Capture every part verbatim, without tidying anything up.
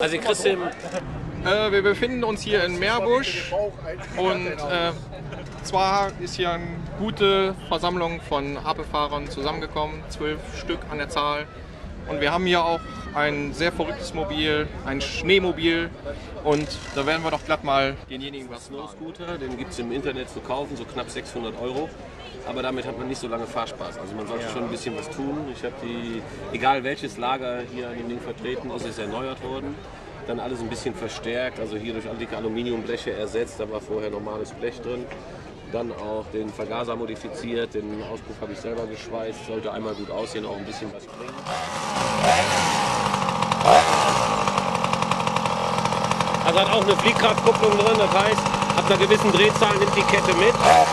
Also Christian, Äh, wir befinden uns hier in Meerbusch und äh, zwar ist hier eine gute Versammlung von Ape-Fahrern zusammengekommen, zwölf Stück an der Zahl. Und wir haben hier auch ein sehr verrücktes Mobil, ein Schneemobil, und da werden wir doch glatt mal denjenigen was Snow Scooter, den gibt es im Internet zu kaufen, so knapp sechshundert Euro. Aber damit hat man nicht so lange Fahrspaß. Also man sollte ja schon ein bisschen was tun. Ich habe die, egal welches Lager hier an dem Ding vertreten ist, ist erneuert worden. Dann alles ein bisschen verstärkt, also hier durch dicke Aluminiumbleche ersetzt, da war vorher normales Blech drin. Dann auch den Vergaser modifiziert, den Auspuff habe ich selber geschweißt, sollte einmal gut aussehen, auch ein bisschen was bringen. Also hat auch eine Fliehkraftkupplung drin, das heißt, ab einer gewissen Drehzahl nimmt die Kette mit.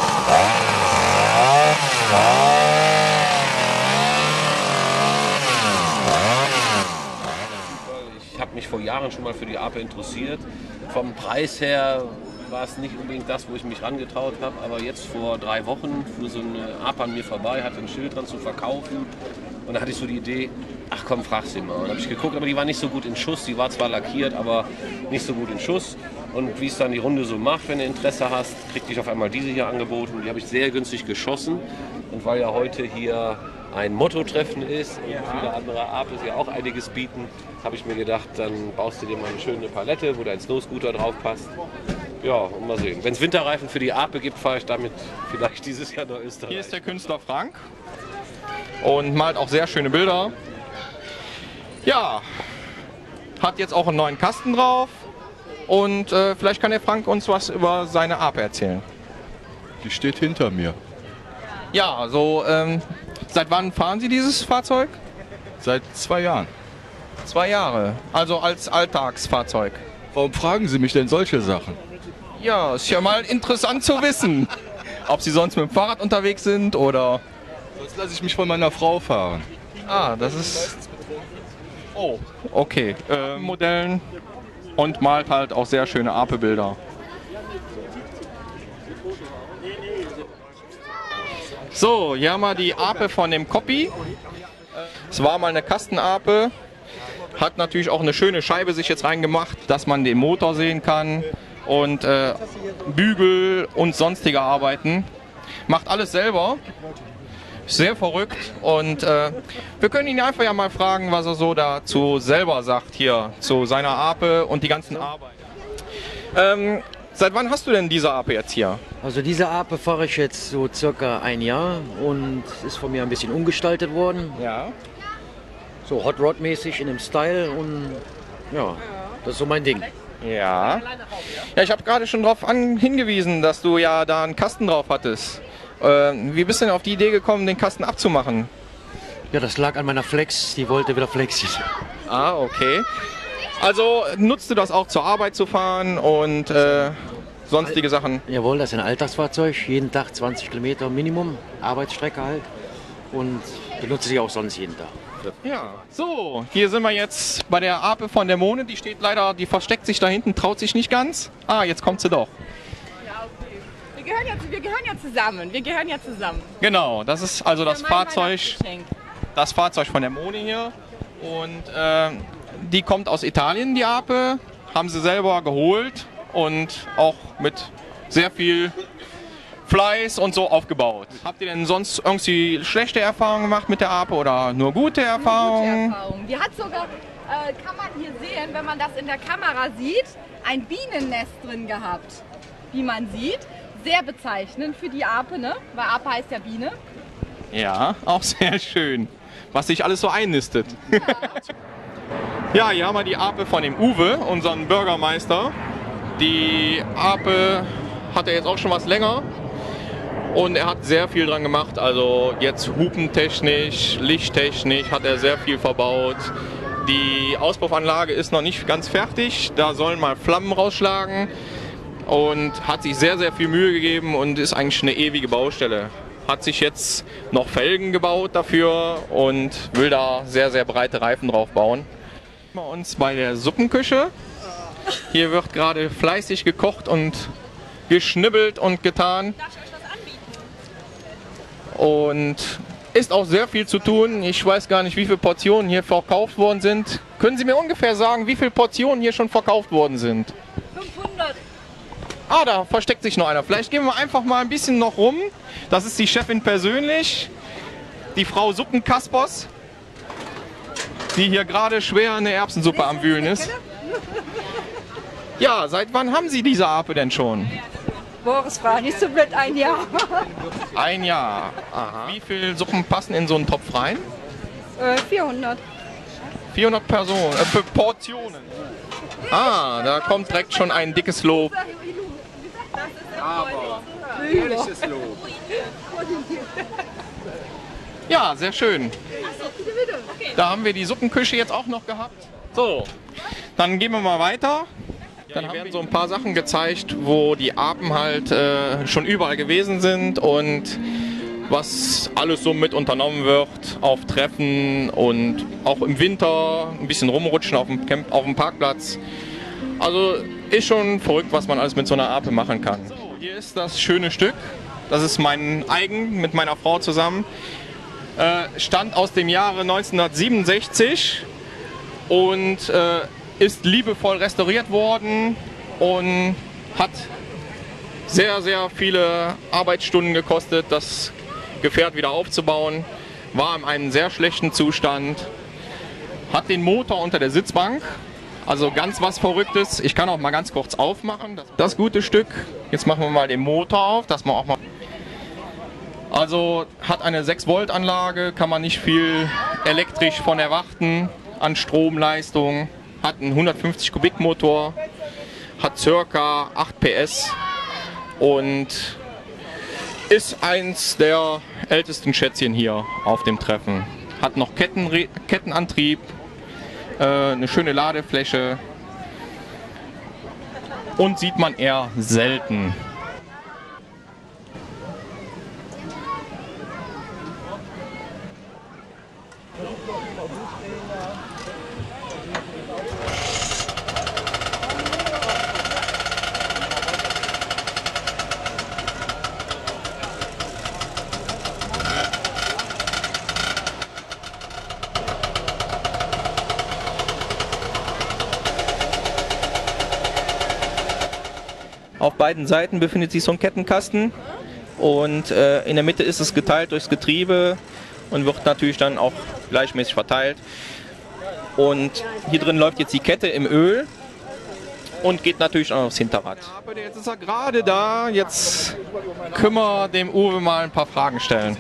Ich habe mich vor Jahren schon mal für die Ape interessiert. Vom Preis her war es nicht unbedingt das, wo ich mich rangetraut habe, aber jetzt vor drei Wochen fuhr so eine Ape an mir vorbei, hatte ein Schild dran zu verkaufen, und da hatte ich so die Idee, ach komm, frag sie mal. Und dann habe ich geguckt, aber die war nicht so gut in Schuss, die war zwar lackiert, aber nicht so gut in Schuss. Und wie es dann die Runde so macht, wenn du Interesse hast, kriegte ich auf einmal diese hier angeboten, und die habe ich sehr günstig geschossen. Und weil ja heute hier ein Motto-Treffen ist und viele andere Apes ja auch einiges bieten, habe ich mir gedacht, dann baust du dir mal eine schöne Palette, wo dein Snowscooter drauf passt. Ja, und mal sehen. Wenn es Winterreifen für die Ape gibt, fahre ich damit vielleicht dieses Jahr nach Österreich. Hier ist der Künstler Frank und malt auch sehr schöne Bilder. Ja, hat jetzt auch einen neuen Kasten drauf, und äh, vielleicht kann der Frank uns was über seine Ape erzählen. Die steht hinter mir. Ja, also ähm, seit wann fahren Sie dieses Fahrzeug? Seit zwei Jahren. Zwei Jahre, also als Alltagsfahrzeug. Warum fragen Sie mich denn solche Sachen? Ja, ist ja mal interessant zu wissen, ob Sie sonst mit dem Fahrrad unterwegs sind oder... Sonst lasse ich mich von meiner Frau fahren. Ah, das ist... Oh, okay. Äh, Modellen, und malt halt auch sehr schöne Ape-Bilder. So, hier haben wir die Ape von dem Copy. Es war mal eine Kastenape. Hat natürlich auch eine schöne Scheibe sich jetzt reingemacht, dass man den Motor sehen kann. Und äh, Bügel und sonstige Arbeiten. Macht alles selber. Sehr verrückt. Und äh, wir können ihn einfach ja mal fragen, was er so dazu selber sagt hier, zu seiner Ape und die ganzen Arbeiten. Ähm, seit wann hast du denn diese Ape jetzt hier? Also diese Ape fahre ich jetzt so circa ein Jahr und ist von mir ein bisschen umgestaltet worden. Ja. So Hot Rod mäßig in dem Style, und ja, das ist so mein Ding. Ja. Ja, ich habe gerade schon darauf hingewiesen, dass du ja da einen Kasten drauf hattest. Äh, wie bist du denn auf die Idee gekommen, den Kasten abzumachen? Ja, das lag an meiner Flex, die wollte wieder flexen. Ah, okay. Also nutzt du das auch zur Arbeit zu fahren und äh, sonstige Sachen? Jawohl, das ist ein Alltagsfahrzeug, jeden Tag zwanzig Kilometer Minimum, Arbeitsstrecke halt, und benutze ich auch sonst jeden Tag. Ja, so, hier sind wir jetzt bei der Ape von der Mone. Die steht leider, die versteckt sich da hinten, traut sich nicht ganz. Ah, jetzt kommt sie doch. Ja, okay. Wir gehören ja, wir gehören ja zusammen. Wir gehören ja zusammen. Genau, das ist also das Ja, mein Fahrzeug, Weihnachtsgeschenk. das Fahrzeug von der Mone hier. Und äh, die kommt aus Italien, die Ape. Haben sie selber geholt und auch mit sehr viel Fleiß und so aufgebaut. Habt ihr denn sonst irgendwie schlechte Erfahrungen gemacht mit der Ape oder nur gute Erfahrungen? Gute Erfahrung. Die hat sogar, äh, kann man hier sehen, wenn man das in der Kamera sieht, ein Bienennest drin gehabt. Wie man sieht, sehr bezeichnend für die Ape, ne? Weil Ape heißt ja Biene. Ja, auch sehr schön. Was sich alles so einnistet. Ja, hier haben wir die Ape von dem Uwe, unseren Bürgermeister. Die Ape hat er jetzt auch schon was länger. Und er hat sehr viel dran gemacht, also jetzt hupentechnisch, lichttechnisch hat er sehr viel verbaut. Die Auspuffanlage ist noch nicht ganz fertig, da sollen mal Flammen rausschlagen, und hat sich sehr, sehr viel Mühe gegeben und ist eigentlich eine ewige Baustelle. Hat sich jetzt noch Felgen gebaut dafür und will da sehr, sehr breite Reifen drauf bauen. Bei uns bei der Suppenküche. Hier wird gerade fleißig gekocht und geschnibbelt und getan. Und ist auch sehr viel zu tun. Ich weiß gar nicht, wie viele Portionen hier verkauft worden sind. Können Sie mir ungefähr sagen, wie viele Portionen hier schon verkauft worden sind? fünfhundert. Ah, da versteckt sich noch einer. Vielleicht gehen wir einfach mal ein bisschen noch rum. Das ist die Chefin persönlich, die Frau Suppenkaspers, die hier gerade schwer eine Erbsensuppe am Wühlen ist. Ja, seit wann haben Sie diese Ape denn schon? Boris fragt, ist so blöd ein Jahr. Ein Jahr. Aha. Wie viele Suppen passen in so einen Topf rein? Äh, vierhundert. vierhundert Personen, äh, Portionen. Ah, da kommt direkt schon ein dickes Lob. Aber ehrliches Lob. Ja, sehr schön. Da haben wir die Suppenküche jetzt auch noch gehabt. So, dann gehen wir mal weiter. Dann werden so ein paar Sachen gezeigt, wo die Apen halt äh, schon überall gewesen sind und was alles so mit unternommen wird auf Treffen und auch im Winter ein bisschen rumrutschen auf dem, Camp, auf dem Parkplatz. Also ist schon verrückt, was man alles mit so einer Ape machen kann. So, hier ist das schöne Stück. Das ist mein eigen mit meiner Frau zusammen. Äh, stammt aus dem Jahre neunzehnhundertsiebenundsechzig und äh, ist liebevoll restauriert worden und hat sehr, sehr viele Arbeitsstunden gekostet, das Gefährt wieder aufzubauen. War in einem sehr schlechten Zustand. Hat den Motor unter der Sitzbank. Also ganz was Verrücktes. Ich kann auch mal ganz kurz aufmachen. Das, das gute Stück. Jetzt machen wir mal den Motor auf, dass man auch mal... Also hat eine sechs Volt Anlage, kann man nicht viel elektrisch von erwarten an Stromleistung. Hat einen hundertfünfzig Kubik Motor, hat ca. acht P S und ist eins der ältesten Schätzchen hier auf dem Treffen. Hat noch Ketten, Kettenantrieb, äh, eine schöne Ladefläche und sieht man eher selten. Auf beiden Seiten befindet sich so ein Kettenkasten und äh, in der Mitte ist es geteilt durchs Getriebe und wird natürlich dann auch gleichmäßig verteilt. Und hier drin läuft jetzt die Kette im Öl und geht natürlich auch aufs Hinterrad. Jetzt ist er gerade da, jetzt können wir dem Uwe mal ein paar Fragen stellen.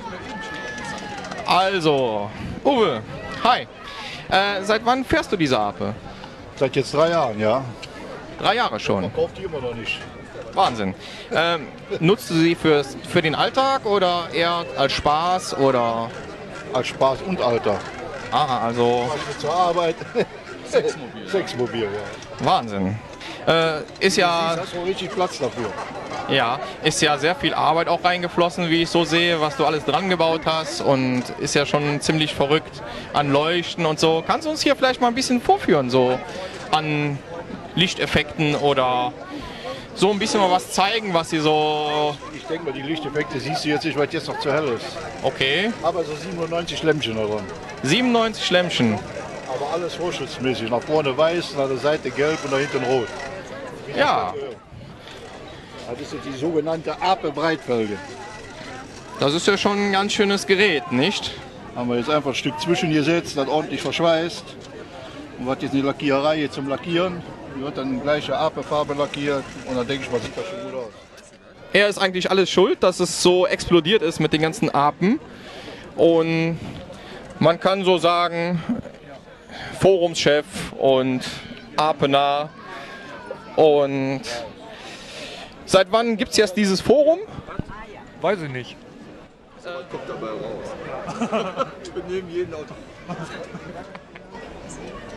Also, Uwe, hi. Äh, seit wann fährst du diese Ape? Seit jetzt drei Jahren, ja. Drei Jahre schon. Kauft die immer noch nicht. Wahnsinn. Ähm, nutzt du sie für, für den Alltag oder eher als Spaß oder? Als Spaß und Alter. Aha, also. Zur Arbeit. Sexmobil. Sexmobil, ja. Wahnsinn. Äh, ist ja. Hast du richtig Platz dafür. Ja, ist ja sehr viel Arbeit auch reingeflossen, wie ich so sehe, was du alles dran gebaut hast und ist ja schon ziemlich verrückt an Leuchten und so. Kannst du uns hier vielleicht mal ein bisschen vorführen, so an Lichteffekten oder so ein bisschen mal was zeigen, was sie so... Ich denke mal, die Lichteffekte siehst du jetzt nicht, weil es jetzt noch zu hell ist. Okay. Aber so siebenundneunzig Lämpchen daran. siebenundneunzig Lämpchen. Aber alles vorschutzmäßig. Nach vorne weiß, nach der Seite gelb und nach hinten rot. Ja. Das ist jetzt die sogenannte Ape Breitfelge. Das ist ja schon ein ganz schönes Gerät, nicht? Haben wir jetzt einfach ein Stück zwischengesetzt, das ordentlich verschweißt. Und was jetzt eine Lackiererei hier zum Lackieren. Die wird dann gleiche Ape-Farbe lackiert und dann denke ich mal, sieht das schon gut aus. Er ist eigentlich alles schuld, dass es so explodiert ist mit den ganzen Apen. Und man kann so sagen, Forumschef und Apenah. Und seit wann gibt es jetzt dieses Forum? Weiß ich nicht. Kommt dabei raus. Wir nehmen jeden Auto.